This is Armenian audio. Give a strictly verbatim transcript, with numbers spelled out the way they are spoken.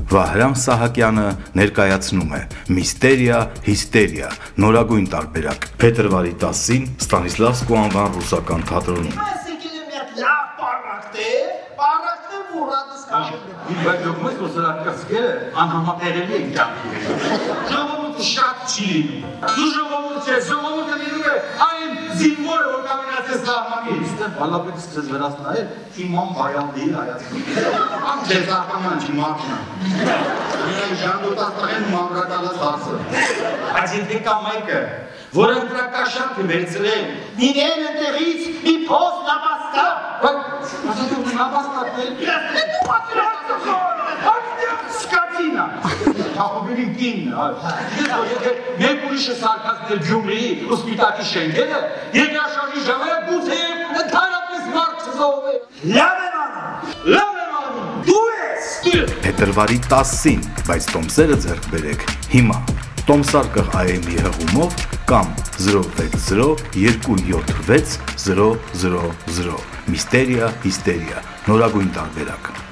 Վահրամ Սահակյանը ներկայացնում է Միստերիա, հիստերիա, նորագույն տարբերակ, փետրվարի տասին Ստանիսլավսկու անվան ռուսական թատրոնում։ Բայց դուք ո՞նց սրա կասկերը անհամատեղելի եք ճամփի։ Ժողովուրդը շատ չի լինում։ Դու ժողովուրդ ես, ժողովուրդը լինում է այն զինվորը, որ կամենացես սահմանից։ Ստեղ բալապետս ձեզ վերած նայել, իման բայանդի հայացքում։ Ամ ձեզ աղաման չի մատնա։ Իրեն ժանդոտած տղեն մանրակալած հարցը։ Այս ինտի կամ մայկը, որ ընտրակաշանք է վերցրել, իրեն ընտեղից մի փոս նապաստա։ Ասատում նապաստատել։ Սկատինա, թախոբերին կինն, եթե մեկ ուրիշը սարկացնել Գյումրիի ու Սպիտակի շենքերը, երկրաշարժի ժամանակ գուցե ընդհանրապես մարդ չզոհվի։ Լավ եմ անում, լավ եմ անում, դու ես։ Փետրվարի տասին, բայց տոմսերը ձեռք բերեք հիմա։ Տոմսարկղ այ էմ-ի հղումով կամ զրո վեց զրո երկու յոթ վեց զրո զրո զրո Միստերիա, հիստերիա, նորագույն տարբերակ։